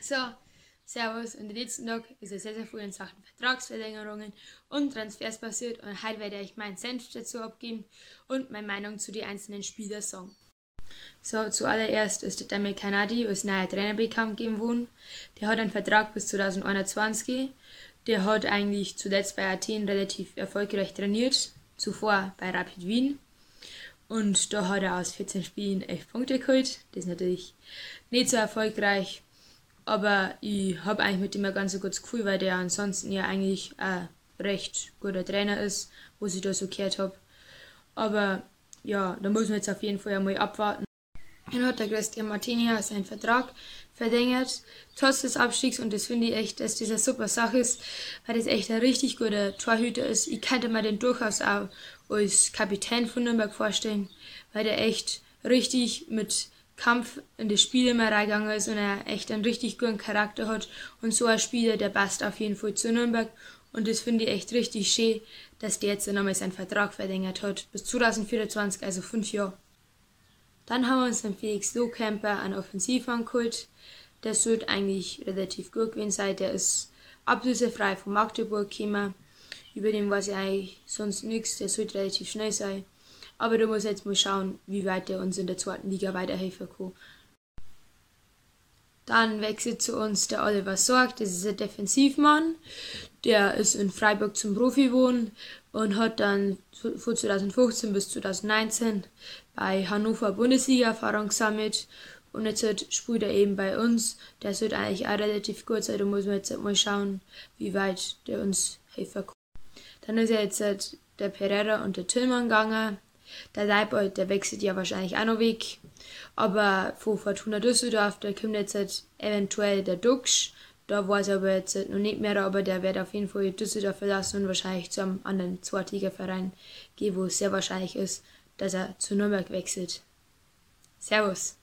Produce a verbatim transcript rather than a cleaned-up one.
So, Servus. Und den letzten Tag ist es sehr, sehr viel in Sachen Vertragsverlängerungen und Transfers passiert und heute werde ich meinen Senf dazu abgeben und meine Meinung zu den einzelnen Spielern sagen. So, zuallererst ist der Damir Kanadi als neuer Trainer bekannt gegeben worden. Der hat einen Vertrag bis zwanzig einundzwanzig. Der hat eigentlich zuletzt bei Athen relativ erfolgreich trainiert, zuvor bei Rapid Wien. Und da hat er aus vierzehn Spielen elf Punkte geholt. Das ist natürlich nicht so erfolgreich, aber ich habe eigentlich mit dem ein ganz gutes Gefühl, weil der ansonsten ja eigentlich ein recht guter Trainer ist, was ich da so gehört habe. Aber ja, da muss man jetzt auf jeden Fall einmal abwarten. Dann hat der Christian Martinia seinen Vertrag verlängert, trotz des Abstiegs, und das finde ich echt, dass das eine super Sache ist, weil das echt ein richtig guter Torhüter ist. Ich könnte mir den durchaus auch als Kapitän von Nürnberg vorstellen, weil der echt richtig mit Kampf in das Spiel immer reingegangen ist und er echt einen richtig guten Charakter hat, und so ein Spieler, der passt auf jeden Fall zu Nürnberg, und das finde ich echt richtig schön, dass der jetzt nochmal seinen Vertrag verlängert hat, bis zwanzig vierundzwanzig, also fünf Jahre. Dann haben wir uns den Felix Lohkemper an Offensivern geholt. Der sollte eigentlich relativ gut gewesen sein. Der ist ablösefrei von Magdeburg gekommen. Über den weiß ich eigentlich sonst nichts. Der sollte relativ schnell sein. Aber da muss ich jetzt mal schauen, wie weit der uns in der zweiten Liga weiterhelfen kann. Dann wechselt zu uns der Oliver Sorg, das ist ein Defensivmann. Der ist in Freiburg zum Profi geworden und hat dann von zweitausendfünfzehn bis zweitausendneunzehn bei Hannover Bundesliga-Erfahrung gesammelt. Und jetzt spielt er eben bei uns. Der sollte eigentlich auch relativ gut sein. Da muss man jetzt mal schauen, wie weit der uns helfen kann. Dann ist ja jetzt der Pereira und der Tillmann gegangen. Der Leibold, der wechselt ja wahrscheinlich auch noch weg. Aber von Fortuna Düsseldorf, da kommt jetzt halt eventuell der Duxch. Da weiß ich aber jetzt noch nicht mehr, aber der wird auf jeden Fall Düsseldorf verlassen und wahrscheinlich zu einem anderen Zweitligaverein gehen, wo es sehr wahrscheinlich ist, dass er zu Nürnberg wechselt. Servus.